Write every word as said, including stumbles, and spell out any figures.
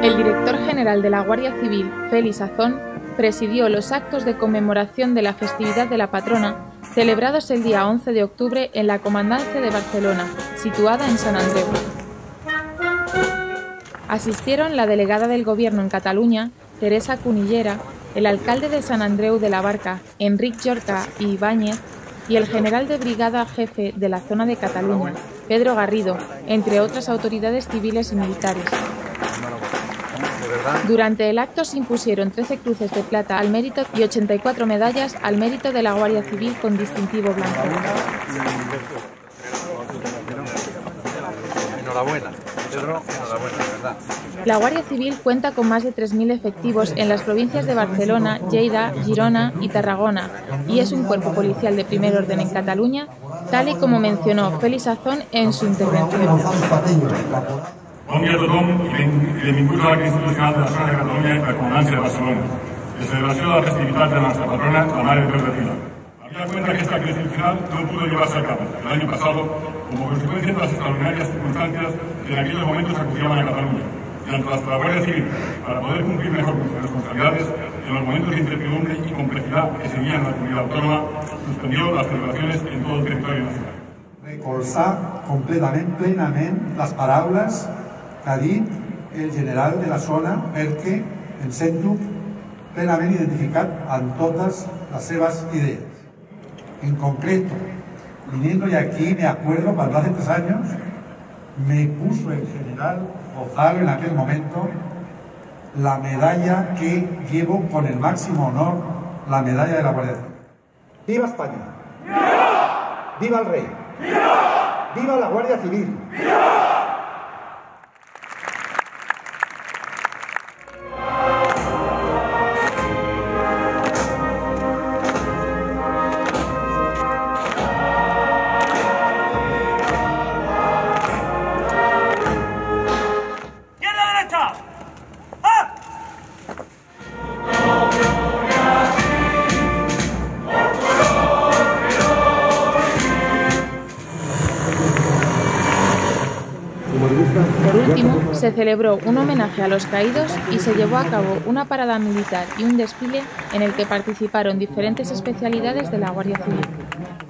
El director general de la Guardia Civil, Félix Azón, presidió los actos de conmemoración de la festividad de la patrona, celebrados el día once de octubre en la Comandancia de Barcelona, situada en Sant Andreu. Asistieron la delegada del Gobierno en Cataluña, Teresa Cunillera, el alcalde de Sant Andreu de la Barca, Enric Jorca i Ibáñez, y el general de brigada jefe de la zona de Cataluña, Pedro Garrido, entre otras autoridades civiles y militares. Durante el acto se impusieron trece cruces de plata al mérito y ochenta y cuatro medallas al mérito de la Guardia Civil con distintivo blanco. Enhorabuena, Pedro, enhorabuena, ¿verdad? La Guardia Civil cuenta con más de tres mil efectivos en las provincias de Barcelona, Lleida, Girona y Tarragona y es un cuerpo policial de primer orden en Cataluña, tal y como mencionó Félix Azón en su intervención. Bon dia a tothom i benvinguts a l'acte institucional de la zona de Catalunya i la Comandància de Barcelona, de celebració de la festivitat de la nuestra patrona, la Mare de Déu de Pilar. Habida cuenta que este acto institucional no pudo llevarse a cabo el año pasado como consecuencia de las extraordinarias circunstancias que en aquellos momentos acudían a Cataluña, y ante la Guardia Civil, para poder cumplir mejor con sus responsabilidades en los momentos de incertidumbre y complejidad que se vivían en la comunidad autónoma, suspendió las celebraciones en todo el territorio nacional. Recolzar completament, plenament, les paraules que ha dit el general de la zona perquè em sento plenament identificat amb totes las seves ideas. En concreto, viniendo ya aquí, me acuerdo cuando hace tres años me puso el general Gonzalo en aquel momento la medalla que llevo con el máximo honor, la medalla de la Guardia Civil. ¡Viva España! ¡Viva! ¡Viva el rey! ¡Viva! ¡Viva la Guardia Civil! ¡Viva! Por último, se celebró un homenaje a los caídos y se llevó a cabo una parada militar y un desfile en el que participaron diferentes especialidades de la Guardia Civil.